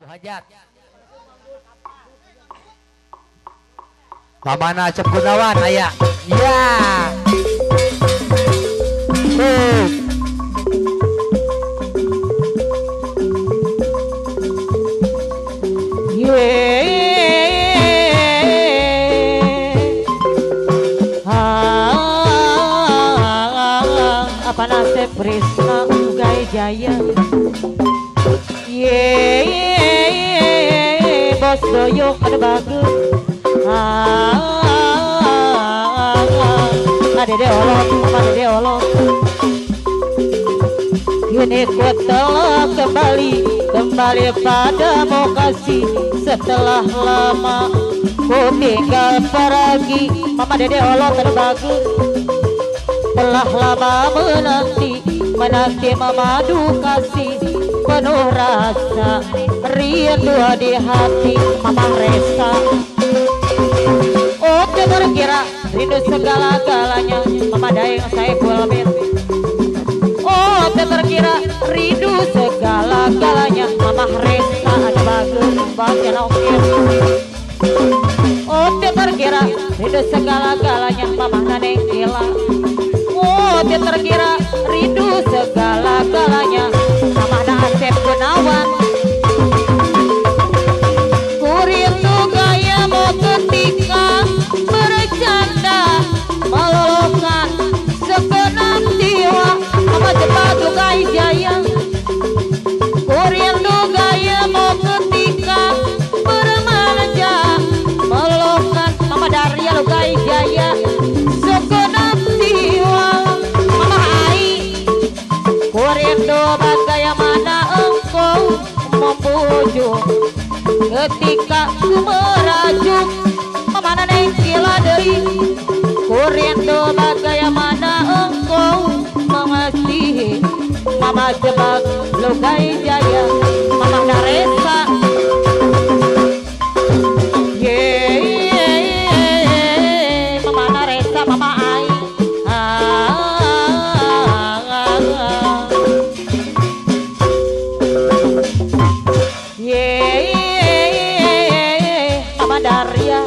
hajat. Mamana Acep Gunawan aya. Ya. Apa nasib Prisna Ugai Jaya. Bos doyok ada bagus. Dede olok, Dede olok. Ini ku telah kembali padamu kasih. Setelah lama ku tinggal pergi. Mama Dede olok ada bagus. Telah lama menanti memadu kasih. Penuh rasa rindu di hati. Mama Resa, oh terkira rindu segala-galanya. Mama Daeng Saiful Amin, oh terkira rindu segala-galanya. Mama Resa ada bagus bagian okir. Oh terkira rindu segala-galanya. Mama Naneng Gila, oh terkira rindu segala-galanya. Mama Acep Gunawan, kurindu gayamu ketika bercanda meluluhkan segenap jiwa. Mama Jepang Gai Jaya, kurindu gayamu ketika bermanja meluluhkan. Mama Daria Gai Jaya, segenap jiwa. Mama Ai, kurindu bagaimana engkau membujuk ketika ku merajuk. Mama Naneng Gila deui, kurindu bagaimana engkau mengasihi. Mama Jebak Lugai Jaya, Mama Naresa, Mama Naresa, Mama Ai. Mama Daria,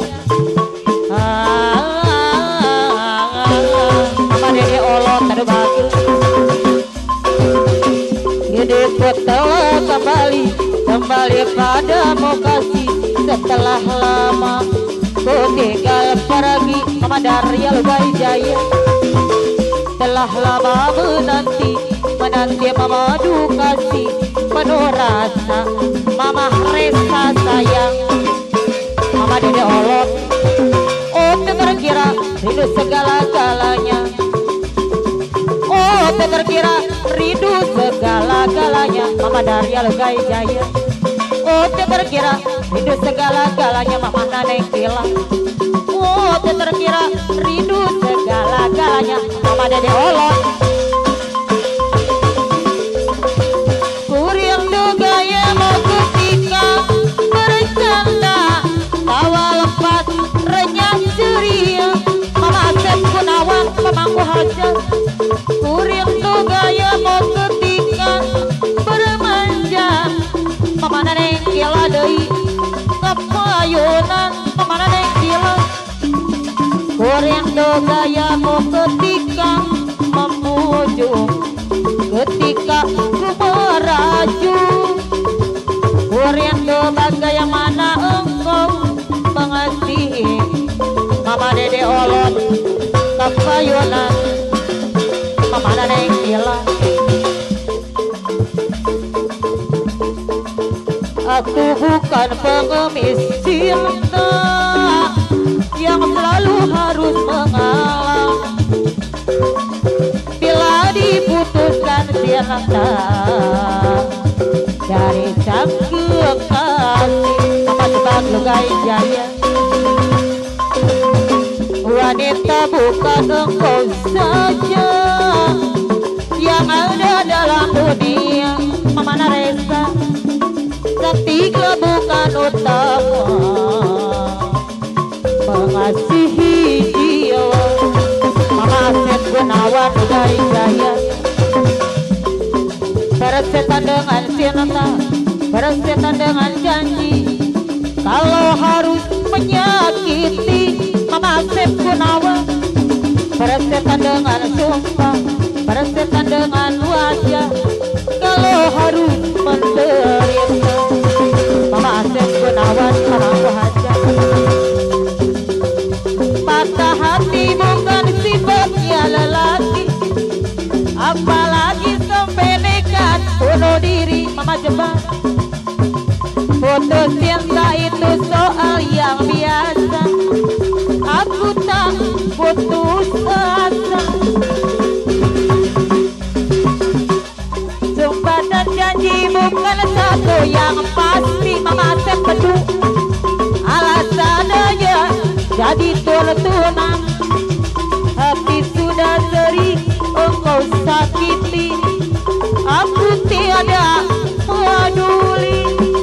Mama Dede Olok ada bagus. Gede telah kembali padamu kasih. Setelah lama ku tinggal pergi. Mama Daria Lugai Jaya, telah lama menanti memadu kasih. Penuh rasa Mama Resa sayang. Mama Dede Olok, oh terkira rindu segala-galanya. Oh terkira rindu segala-galanya. Mama Daria Lugai Jaya, oh terkira rindu segala-galanya. Mama Naneng Gila, oh terkira rindu segala-galanya. Mama Dede Olok, kurindu gayamu ketika bercanda tawa lepas renyah ceria. Mama Acep Gunawan pemangku hajat, kurindu gayamu ketika bermanja. Mama Naneng Gila deui kapayunan. Mama Naneng Gila, kurindu gayamu ketika memujuk, ketika ku merajuk. Kurindu bagaimana engkau mengasihi. Mama Dede Olok kapayunan. Mama Naneng Gila, aku bukan pengemis cinta yang selalu harus mengalah. Bila diputuskan cinta dari sang kekasih. Mama Jebak Lugai Jaya, wanita bukan engkau saja yang ada dalam dunia. Mama Naresa, ketiga bukan utama mengasihi dia. Mama Acep Gunawan Lugai Jaya, bersetan dengan cinta, bersetan dengan janji. Bersetan dengan sumpah, bersetan dengan wajah, kalau harus menderita. Mama Asep Gunawan, Mama Hajar. Patah hati bukan sifatnya lelaki, apalagi sampai nekat bunuh diri. Mama Jebat. Putus cinta itu soal yang biasa, aku tak putus asa. Sumpah dan janji bukan satu yang pasti. Mama Asep Bedu, alasannya jadi tuntunan. Hati sudah sering engkau sakiti, aku tiada peduli.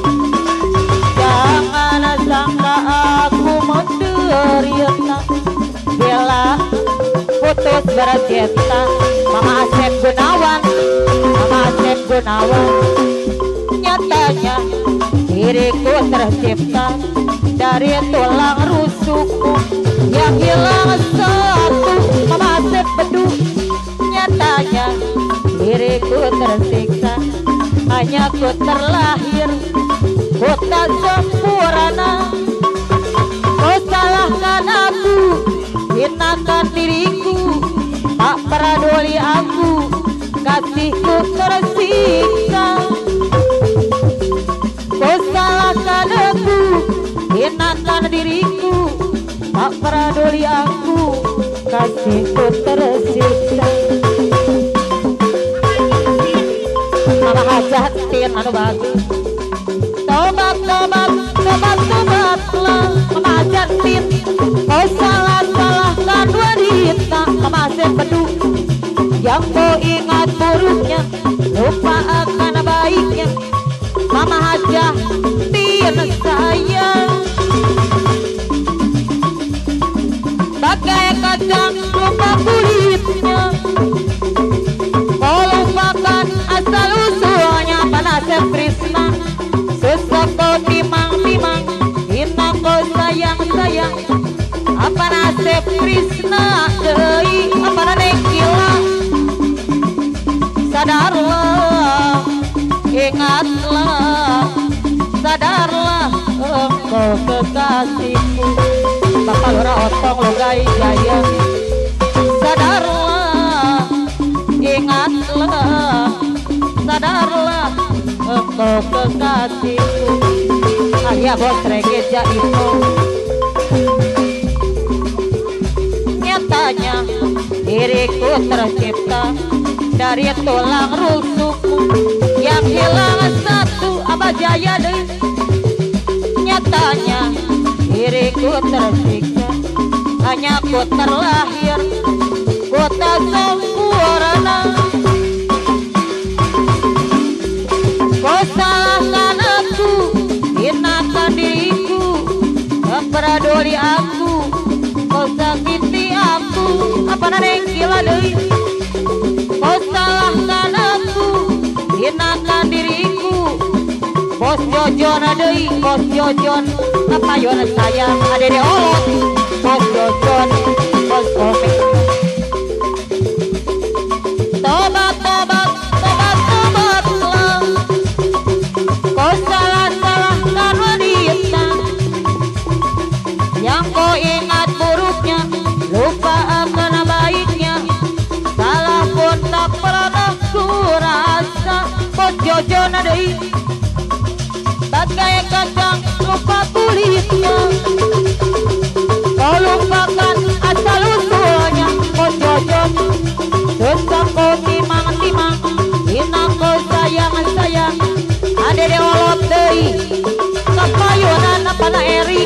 Jangan sangka aku menderita bila putus bercinta. Mama Asep Gunawan, Mama Asep Gunawan. Nyatanya diriku tercipta dari tulang rusukku yang hilang satu. Mama Asep Bedu. Nyatanya diriku tersiksa, hanya ku terlahir, ku tak sempurna. Kau salahkan aku, hinakan diriku, tak peduli aku, kasihku tersiksa. Kau salahkan aku, hinakan diriku, tak peduli aku, kasihku tersiksa. Mama Hajatin anu bagus. Tobat, tobat, tobat, tobatlah Mama Hajatin. Kau salah-salahkan wanita. Mama Asep Bedu. Yang kau ingat buruknya, lupa akan baiknya. Mama Hajatin sayang, bagai kacang lupa kulitnya. Kau lupakan asal usulnya. Panasep Krisna, susah kau timang-timang, hina kau sayang-sayang. Apa nasib Krisna deui, apa nanekila. Sadarlah, ingatlah, sadarlah engkau kekasihku. Bapak Lura Otong Logai Jaya. Sadarlah, ingatlah, sadarlah engkau kekasihku. Alia Bos Reggae Jaito. Nyatanya diriku tercipta dari tulang rusukku yang hilang satu. Abah Jaya deh. Nyatanya diriku tersiksa, hanya ku terlahir, ku tak sempurna. Kau salahkan aku, hinakan diriku, tak peduli aku, kau sakiti aku. Apa naneng gila deui. Kau salahkan aku, hinakan diriku. Bos Jojon deui, Bos Jojon. Kapayon sayang adede olot. Bos Jojon, Bos Komik. Tobat, tobat, tobat, tobatlah. Kau salah-salahkan wanita. Yang kau ingat buruknya, lupa akan baiknya. Salah pun tak pernah ku rasa. Bos Jojon deui, bagai kacang lupa kulitnya. Kau lupakan asal usulnya. Bos Jojon, susah kau timang-timang, hina kau sayang-sayang. Adede olot deui, kapayunan apa na Erik.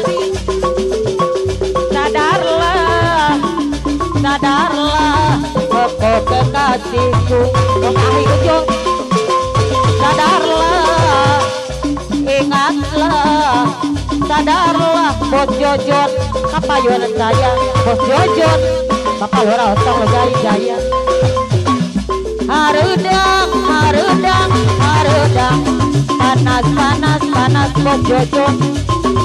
Sadarlah, sadarlah engkau kekasihku. Kong Ahi Ujung. Sadarlah, ingatlah, sadarlah Bos Jojon. Kapayunan sayang Bos Jojon. Bapak Lura Otong Logai Jaya. Harudang, harudang, harudang, panas, panas, panas Bos Jojon.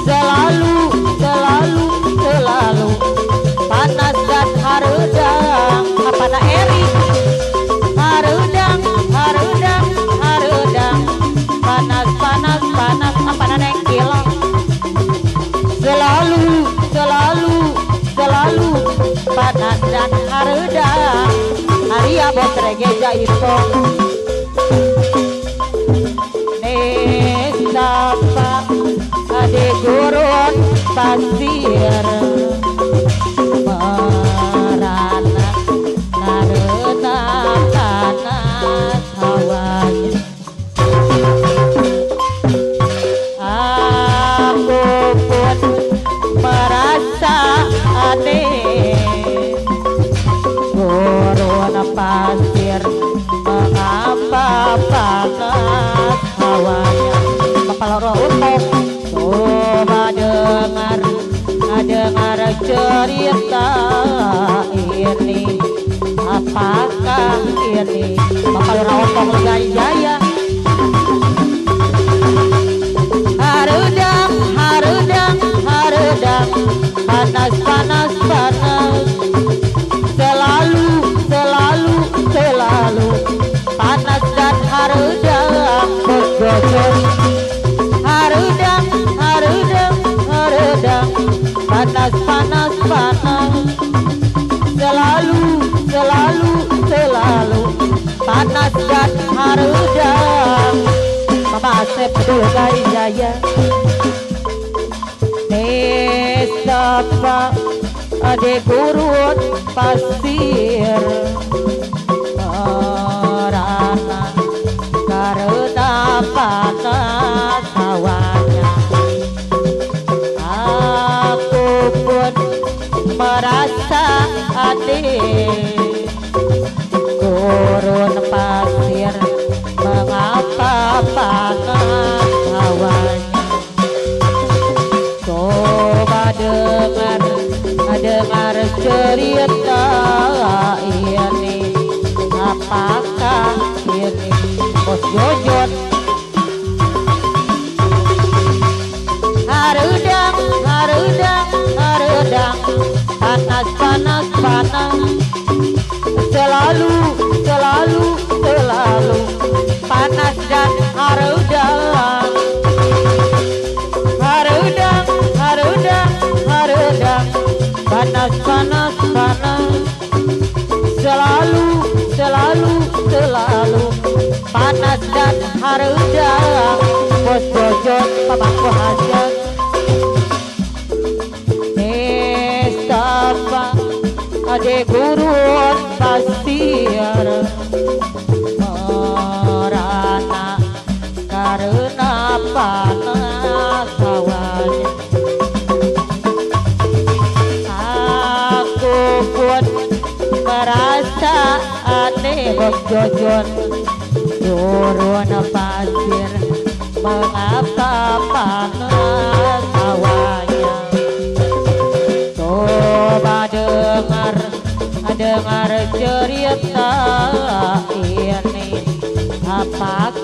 Selalu, selalu, selalu panas dan harudang. geja itu Nesapa ade gurun pasir merana narena tanah hawanya aku pun merasa aneh gurun pasir mengapa panas hawanya kepala untuk coba dengar cerita ini apakah ini kepala untuk gaya harudang panas selalu panas dan harudang bergojol harudang panas selalu panas dan harudang Mama Asep dulu gaya Nesapa ade gurun pasir merana karena panas hawanya aku pun merasa adil gurun pasir mengapa panas hawanya coba dengar cerita ini apakah ini bos Jojon harudang panas selalu panas dan harudang panas selalu panas dan harudang bos Jojon pamangku hasil Nesapa ade gurun pasir merana karena panas hawanya aku pun merasa aneh bos Jojon gurun pasir mengapa panas hawanya coba dengar cerita ini apakah